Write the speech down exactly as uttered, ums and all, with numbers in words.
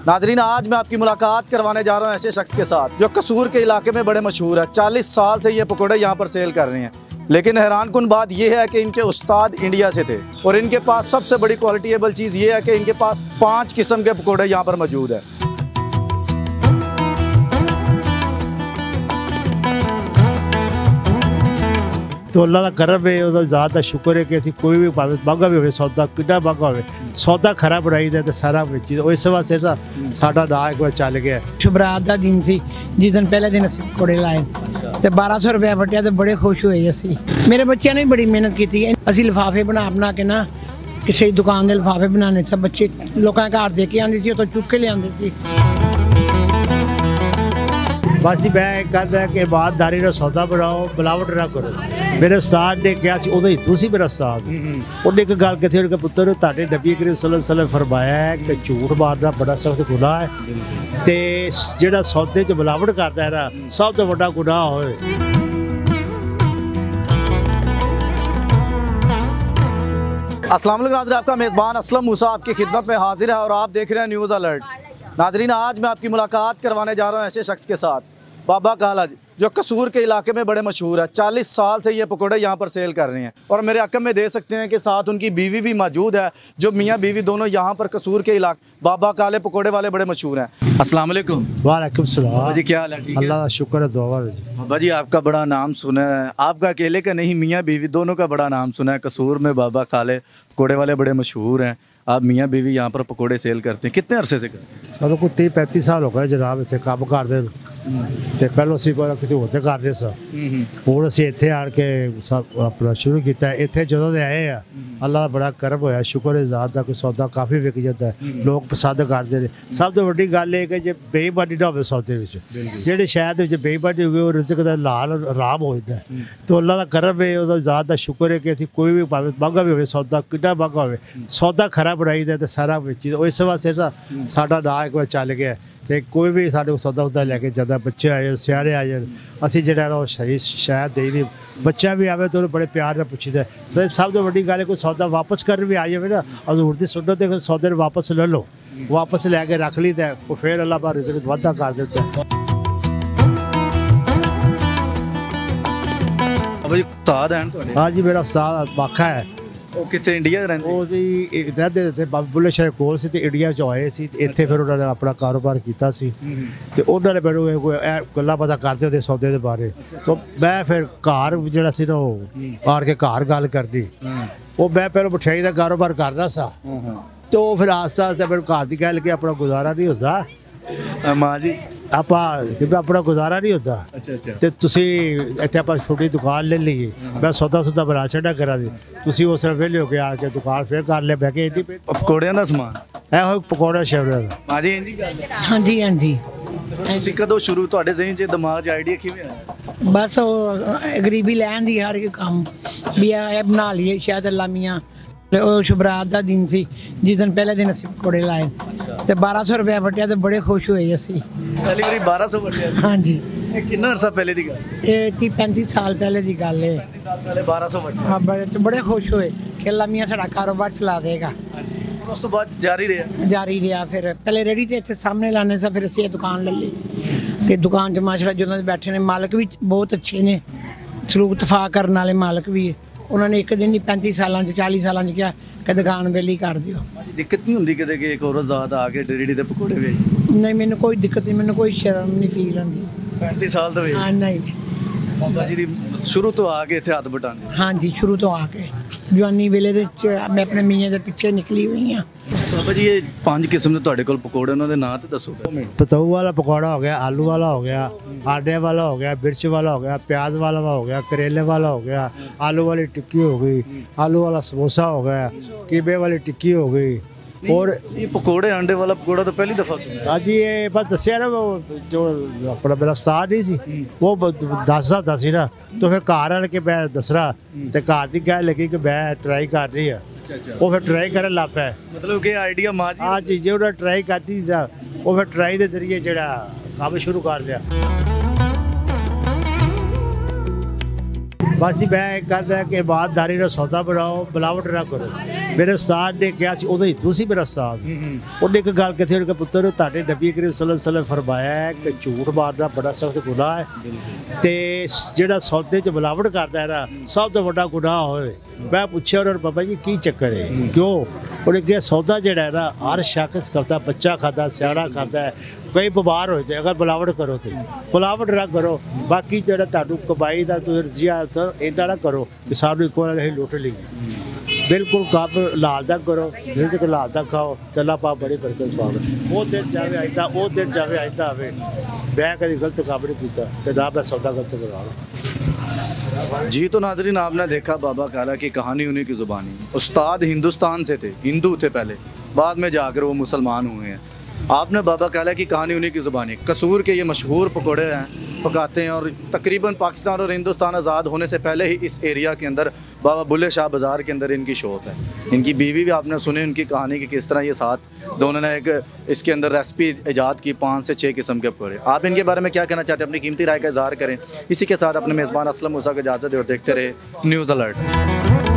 नाजरीन, आज मैं आपकी मुलाकात करवाने जा रहा हूँ ऐसे शख्स के साथ जो कसूर के इलाके में बड़े मशहूर है। चालीस साल से ये पकौड़े यहाँ पर सेल कर रहे हैं। लेकिन हैरान कुन बात यह है कि इनके उस्ताद इंडिया से थे और इनके पास सबसे बड़ी क्वालिटीएबल चीज़ ये है कि इनके पास पाँच किस्म के पकौड़े यहाँ पर मौजूद है। तो अल्लाह का करम है, ਉਹਦਾ ਜ਼ਾਤ ਦਾ ਸ਼ੁਕਰ ਹੈ ਕਿ ਅਸੀਂ ਕੋਈ ਵੀ ਭਾਵੇਂ ਬਾਗਾ ਵੀ ਹੋਵੇ ਸੌਦਾ ਕਿੰਨਾ ਬਾਗਾ ਹੋਵੇ ਸੌਦਾ ਖਰਾ ਬਣਾਈਦਾ ਤੇ ਸਾਰਾ ਵੇਚੀਦਾ। ਇਸ ਵਾਸਤੇ ਤਾਂ ਸਾਡਾ ਨਾਂ ਇੱਕ ਵਾਰ ਚੱਲ ਗਿਆ। ਸ਼ੁਭਰਾਤ ਦਾ ਦਿਨ ਸੀ ਜਿਸ ਦਿਨ ਪਹਿਲੇ ਦਿਨ ਅਸੀਂ ਪਕੌੜੇ ਲਾਏ ਤੇ ਬਾਰਾਂ ਸੌ ਰੁਪਏ ਵਟਿਆ ਤੇ ਬੜੇ ਖੁਸ਼ ਹੋਏ ਅਸੀਂ। ਮੇਰੇ ਬੱਚਿਆਂ ਨੇ ਵੀ ਬੜੀ ਮਿਹਨਤ ਕੀਤੀ। ਅਸੀਂ ਲਿਫਾਫੇ ਬਣਾ ਬਣਾ ਕੇ ਨਾ ਕਿਸੇ ਦੁਕਾਨ ਦੇ ਲਿਫਾਫੇ ਬਣਾਉਣੇ ਸਭ ਬੱਚੇ ਲੋਕਾਂ ਦੇ ਘਰ ਦੇ ਕੇ ਆਉਂਦੇ ਸੀ, ਉਹ ਤੋਂ ਚੁੱਕ ਕੇ ਲਿਆਉਂਦੇ ਸੀ। बस जी मैं कहता है कि ईमानदारी का सौदा बनाओ, मिलावट ना करो। मेरे उस्ताद ने कहा सी, उदों ही तुसी मेरा उस्ताद उन्हें एक गल कही, उनके पुत्र तुहाडे नबी करीम सल्लल्लाहु अलैहि वसल्लम फरमाया है कि झूठ मारना बड़ा सख्त गुनाह है ते जिहड़ा सौदे च मिलावट करता है ना सब तो बड़ा गुनाह होए। अस्सलाम वालेकुम नाज़रीन, आपका मेज़बान असलम मूसा आपकी खिदमत में हाजिर है और आप देख रहे हैं न्यूज़ अलर्ट। नाजरीन, आज मैं आपकी मुलाकात करवाने जा रहा हूँ ऐसे शख्स के साथ बाबा काला जी जो कसूर के इलाके में बड़े मशहूर है। चालीस साल से ये पकौड़े यहाँ पर सेल कर रहे हैं और मेरे अकम में दे सकते हैं कि साथ उनकी बीवी भी मौजूद है जो मियाँ बीवी दोनों यहाँ पर कसूर के इलाके बाबा काले पकौड़े वाले बड़े मशहूर हैं। अस्सलाम वालेकुम। वालेकुम सलाम जी, क्या हाल है? ठीक है, अल्लाह का शुक्र है, दुआ है जी। बाबा जी, आपका बड़ा नाम सुना है, आपका अकेले का नहीं, मियाँ बीवी दोनों का बड़ा नाम सुना है। कसूर में बाबा काले पकौड़े वाले बड़े मशहूर हैं। आप मियाँ बीवी यहाँ पर पकौड़े सेल करते हैं, कितने अरसे से करते हैं? चलो कोई तीस पैंतीस साल हो गए जनाब इतने काम करते ਤੇ ਪਹਿਲਾਂ ਅਸੀਂ ਕੋਈ ਕਿਸੇ ਹੋਰ ਤੇ ਕਰ ਰਹੇ ਸਾਂ। ਹੁਣ ਅਸੀਂ ਇੱਥੇ ਆਣ ਕੇ ਆਪਣਾ ਸ਼ੁਰੂ ਕੀਤਾ। ਇੱਥੇ ਜਦੋਂ ਦੇ ਆਏ ਆ ਅੱਲਾ ਦਾ ਬੜਾ ਕਰਮ ਹੋਇਆ, ਸ਼ੁਕਰ ਹੈ ਜ਼ਾਤ ਦਾ। ਕੋਈ ਸੌਦਾ ਕਾਫੀ ਵਿਕ ਜਾਂਦਾ, ਲੋਕ ਪਸੰਦ ਕਰਦੇ ਨੇ। ਸਭ ਤੋਂ ਵੱਡੀ ਗੱਲ ਇਹ ਕਿ ਜੇ ਬੇਈਮਾਨੀ ਨਾ ਹੋਵੇ ਸੌਦੇ ਵਿੱਚ, ਜਿਹੜੇ ਸ਼ਹਿਰ ਦੇ ਵਿੱਚ ਬੇਈਮਾਨੀ ਹੋਵੇ ਉਹ ਰਿਜ਼ਕ ਦਾ ਲਾਲ ਆਰਾਮ ਹੋ ਜਾਂਦਾ। ਤੇ ਅੱਲਾ ਦਾ ਕਰਮ ਹੈ, ਉਹਦਾ ਜ਼ਾਤ ਦਾ ਸ਼ੁਕਰ ਹੈ ਕਿ ਅਸੀਂ ਕੋਈ ਵੀ ਭਾਵੇਂ ਮਹਿੰਗਾ ਵੀ ਹੋਵੇ ਸੌਦਾ ਕਿੰਨਾ ਮਹਿੰਗਾ ਹੋਵੇ ਸੌਦਾ ਖਰਾ ਬਣਾਈਦਾ ਤੇ ਸਾਰਾ ਵੇਚੀਦਾ। ਇਸ ਵਾਸਤੇ ਤਾਂ ਸਾਡਾ ਨਾਂ ਇੱਕ ਵਾਰ ਚੱਲ ਗਿਆ ਤੇ ਕੋਈ ਵੀ ਸਾਡੇ ਕੋਲ ਸੌਦਾ ਉਦਾ ਲੈ ਕੇ ਜਾਂਦਾ, ਬੱਚੇ ਆਏ ਸਿਆਣੇ ਆ ਜਾਣ, ਅਸੀਂ ਜਿਹੜਾ ਉਹ ਸਹੀ ਸ਼ਾਇਦ ਦੇ ਦੀ ਬੱਚਾ ਵੀ ਆਵੇ ਤਾਂ ਉਹਨੂੰ ਬੜੇ ਪਿਆਰ ਨਾਲ ਪੁੱਛੀਦਾ। ਤੇ ਸਭ ਤੋਂ ਵੱਡੀ ਗੱਲ ਹੈ ਕੋਈ ਸੌਦਾ ਵਾਪਸ ਕਰਨ ਵੀ ਆ ਜਾਵੇ ਨਾ, ਹਜ਼ੂਰ ਦੀ ਸੁਨਨਤ ਤੇ ਸੌਦੇ ਨੂੰ ਵਾਪਸ ਲੈ ਲਓ, ਵਾਪਸ ਲੈ ਕੇ ਰੱਖ ਲਈਦਾ, ਉਹ ਫਿਰ ਅੱਲਾਹ ਪਾਕ ਰਿਜ਼ਕ ਵਾਧਾ ਕਰ ਦਿੰਦਾ। ਬਾਬਾ ਜੀ, ਉਸਤਾਦ ਹਨ ਤੁਹਾਡੇ? ਹਾਂ ਜੀ, ਮੇਰਾ ਉਸਤਾਦ ਬਾਖਾ ਹੈ। ਉਹ ਕਿੱਥੇ ਇੰਡੀਆ ਰਹਿੰਦੇ? ਉਹ ਜੀ ਰਹਿੰਦੇ ਤੇ ਬਾਬਾ ਬੁੱਲੇ ਸ਼ਾਹ ਕੋਲ ਸੀ ਤੇ ਇੰਡੀਆ 'ਚ ਆਏ ਸੀ। ਇੱਥੇ ਫਿਰ ਉਹਨਾਂ ਨੇ ਆਪਣਾ ਕਾਰੋਬਾਰ ਕੀਤਾ ਸੀ ਤੇ ਉਹਨਾਂ ਨੇ ਮੈਨੂੰ ਇਹ ਗੱਲਾਂ ਪਤਾ ਕਰਦੇ ਉਹਦੇ ਸੌਦੇ ਦੇ ਬਾਰੇ। ਤਾਂ ਮੈਂ ਫਿਰ ਘਰ ਜਿਹੜਾ ਸੀ ਨਾ ਉਹ ਆੜ ਕੇ ਘਰ ਗੱਲ ਕਰਨੀ। ਉਹ ਮੈਂ ਪਹਿਲਾਂ ਮਠਿਆਈ ਦਾ ਕਾਰੋਬਾਰ ਕਰਦਾ ਸਾਂ ਤੇ ਉਹ ਫਿਰ ਆਸਤਾ ਆਸਤਾ ਮੈਨੂੰ ਘਰ ਦੀ ਗੱਲ ਕਿ ਆਪਣਾ ਗੁਜ਼ਾਰਾ ਨਹੀਂ ਹੁੰਦਾ ਮਾਂ ਜੀ, ਆਪਾਂ ਕਿਉਂਕਿ ਆਪਣਾ ਗੁਜ਼ਾਰਾ ਨਹੀਂ ਹੁੰਦਾ। ਅੱਛਾ ਅੱਛਾ। ਤੇ ਤੁਸੀਂ ਇੱਥੇ ਆਪਾਂ ਛੋਟੀ ਦੁਕਾਨ ਲੈ ਲਈਏ, ਮੈਂ ਸੌਦਾ ਸੁਦਾ ਬਣਾ ਛੱਡਾ ਕਰਾਂ ਦੀ, ਤੁਸੀਂ ਉਸ ਤਰ੍ਹਾਂ ਵਿਹਲੇ ਹੋ ਕੇ ਆ ਕੇ ਦੁਕਾਨ ਫਿਰ ਕਰ ਲੈ ਬਹਿ ਕੇ। ਇੰਨੀ ਪਕੌੜਿਆਂ ਦਾ ਸਮਾਨ ਇਹੋ ਪਕੌੜਾ ਸ਼ੇਵਰਾ ਦਾ। ਮਾਂ ਜੀ, ਇੰਜੀ ਗੱਲ ਹੈ? ਹਾਂਜੀ ਹਾਂਜੀ। ਤੁਸੀਂ ਕਦੋਂ ਸ਼ੁਰੂ, ਤੁਹਾਡੇ ਜ਼ਿਹਨ 'ਚ ਦਿਮਾਗ 'ਚ ਆਈਡੀਆ ਕਿਵੇਂ ਆਇਆ? ਬਸ ਉਹ ਗਰੀਬੀ ਲੈਣ ਦੀ ਹਰ ਇੱਕ ਕੰਮ ਵੀ ਇਹ ਬਣਾ ਲਈਏ ਸ਼ਾਇਦ ਅੱਲਾ ਮੀਆਂ। ਉਹ ਸ਼ੁਭਰਾਤ ਦਾ ਦਿਨ ਸੀ ਜਿਸ ਦਿਨ ਪਹਿਲੇ ਦਿਨ ਅਸੀਂ ਪਕੌੜੇ ਲਾਏ ਤੇ ਬਾਰਾਂ ਸੌ ਰੁਪਏ ਵਟਿਆ ਤੇ ਬੜੇ ਖੁਸ਼ ਹੋਏ ਅਸੀਂ। ਪਹਿਲੀ ਵਾਰੀ ਬਾਰਾਂ ਸੌ ਵਟਿਆ? ਹਾਂਜੀ। ਇਹ ਕਿੰਨਾ ਅਰਸਾ ਪਹਿਲੇ ਦੀ ਗੱਲ? ਇਹ ਤੀਹ ਪੈਂਤੀ ਸਾਲ ਪਹਿਲੇ ਦੀ ਗੱਲ ਹੈ। ਪੈਂਤੀ ਸਾਲ ਪਹਿਲੇ ਬਾਰਾਂ ਸੌ ਵਟਿਆ? ਹਾਂ, ਬੜੇ ਤੇ ਬੜੇ ਖੁਸ਼ ਹੋਏ ਕਿ ਅੱਲਾ ਮੀਆਂ ਸਾਡਾ ਕਾਰੋਬਾਰ ਚਲਾ ਦੇਗਾ। ਉਸ ਤੋਂ ਬਾਅਦ ਜਾਰੀ ਰਿਹਾ? ਜਾਰੀ ਰਿਹਾ। ਫਿਰ ਪਹਿਲੇ ਰੇਹੜੀ ਤੇ ਇੱਥੇ ਸਾਹਮਣੇ ਲਾਣੇ ਸਾਂ, ਫਿਰ ਅਸੀਂ ਇਹ ਦੁਕਾਨ ਲੈ ਲਈ ਤੇ ਦੁਕਾਨ 'ਚ ਮਾਸ਼ਾਅੱਲਾ ਜਦੋਂ ਦੇ ਬੈਠੇ ਨੇ ਮਾਲਕ ਵੀ ਬਹੁਤ ਅੱਛੇ ਨੇ, ਸਲੂਕ ਤਫਾ ਕਰਨ ਵਾਲੇ ਮਾਲਕ ਵੀ। ਉਹਨਾਂ ਨੇ ਇੱਕ ਦਿਨ ਨਹੀਂ ਪੈਂਤੀ ਸਾਲਾਂ 'ਚ ਚਾਲੀ ਸਾਲਾਂ 'ਚ ਕਿਹਾ ਕਿ ਦੁਕਾਨ ਵੇਲੀ ਕਰ ਦਿਓ। ਦਿੱਕਤ ਨਹੀਂ ਹੁੰਦੀ ਕਿਤੇ ਕਿ ਇੱਕ ਔਰਤ ਜ਼ਾਤ ਆ ਕੇ ਰੇਹੜੀ ਦੇ ਪਕੌੜੇ ਵੇਚ? ਨਹੀਂ, ਮੈਨੂੰ ਕੋਈ ਦਿੱਕਤ ਨਹੀਂ, ਮੈਨੂੰ ਕੋਈ ਸ਼ਰਮ ਨਹੀਂ ਫੀਲ ਹੁੰਦੀ। ਪੈਂਤੀ ਸਾਲ ਤੋਂ ਵੇਚ? ਹਾਂ ਨਹੀਂ। ਬਾਬਾ ਜੀ ਦੀ ਸ਼ੁਰੂ ਤੋਂ ਆ ਕੇ ਇੱਥੇ ਹੱਥ ਬਟਾਉਂਦੇ? ਹਾਂਜੀ, ਸ਼ੁਰੂ ਤੋਂ ਆ ਕੇ ਜਵਾਨੀ ਵੇਲੇ ਦੇ ਵਿੱਚ ਮੈਂ ਆਪਣੇ ਮੀਆਂ ਦੇ ਪਿੱਛੇ ਨਿਕਲੀ ਹੋਈ ਹਾਂ। ਬਾਬਾ ਜੀ, ਇਹ ਪੰਜ ਕਿਸਮ ਦੇ ਤੁਹਾਡੇ ਕੋਲ ਪਕੌੜੇ, ਉਹਨਾਂ ਦੇ ਨਾਂ ਤੇ ਦੱਸੋ। ਪਤਊ ਵਾਲਾ ਪਕੌੜਾ ਹੋ ਗਿਆ, ਆਲੂ ਵਾਲਾ ਹੋ ਗਿਆ, ਆਡੇ ਵਾਲਾ ਹੋ ਗਿਆ, मिर्च वाला हो गया, प्याज वाला हो गया, करेले वाला हो गया, आलू वाली टिक्की हो गई, आलू वाला समोसा हो गया, कीबे वाली टिक्की हो गई। और ये पकौड़े अंडे वाला पकौड़ा तो पहली दफ़ा सुना। हाँ जी, ये बस दसिया ना वो जो अपना मेरा उस्ताद नहीं सी वो दसदा दसी ना, तो फिर घर आन के मैं दसना तो घर की गल लगी कि मैं ट्राई कर रही है। वो फिर ट्राई करन लग पे, मतलब कि आइडिया मां जी? हाँ जी, जो ट्राई करती वो फिर ट्राई के जरिए जो काम शुरू कर लिया। बस जी मैं एक कर रहा कि ईमानदारी ਨਾਲ सौदा बनाओ मिलावट ना करो। मेरे उस्ताद ने कहा सी उदों हिंदू सी मेरा उस्ताद, उन्हें एक गल कही उन्हें पुत्र ਤੁਹਾਡੇ नबी करीम सल्लल्लाहु अलैहि वसल्लम फरमाया है कि झूठ मारना बड़ा सख्त गुनाह है ते ਜਿਹੜਾ सौदे च मिलावट करता है ना सब तो बड़ा गुनाह होए। मैं पूछा उन्होंने बाबा जी की चक्कर है क्यों? उन्हें कहा सौदा जड़ा है ना हर शख्स करता, बच्चा खाता, सियाड़ा खाता है, कई बीमार हो जाए अगर मिलावट करो तो मिलावट ना करो। बाकी जरा तुहानू कमाई का तुम रजिया इदा ना करो कि सानू एक बार असीं लुट लईए। बिल्कुल कम लाल दा करो, रिज़्क लाल दा खाओ, ते अल्लाह पाक बड़ी बरकत पावे। वो दिन जावे आइंदा, वो दिन जावे आइंदा आवे। मैं कभी गलत काम नहीं किया ते ना मैं सौदा गलत करा। जी तो नाज़रीन आपने देखा बाबा काला की कहानी उन्हीं की ज़ुबानी। उस्ताद हिंदुस्तान से थे, हिंदू थे पहले, बाद में जाकर वो मुसलमान हुए हैं। आपने बाबा काला की कहानी उन्हीं की ज़ुबानी। कसूर के ये मशहूर पकौड़े हैं, पकाते हैं और तकरीबन पाकिस्तान और हिंदुस्तान आज़ाद होने से पहले ही इस एरिया के अंदर बाबा बुल्ले शाह बाज़ार के अंदर इनकी शॉप है। इनकी बीवी भी आपने सुने उनकी कहानी की किस तरह ये साथ दोनों ने एक इसके अंदर रेसिपी ईजाद की, पाँच से छः किस्म के पकौड़े। आप इनके बारे में क्या कहना चाहते हैं? अपनी कीमती राय का इज़हार करें। इसी के साथ अपने मेज़बान असलम मूसा को इजाज़त दें और देखते रहे न्यूज़ अलर्ट।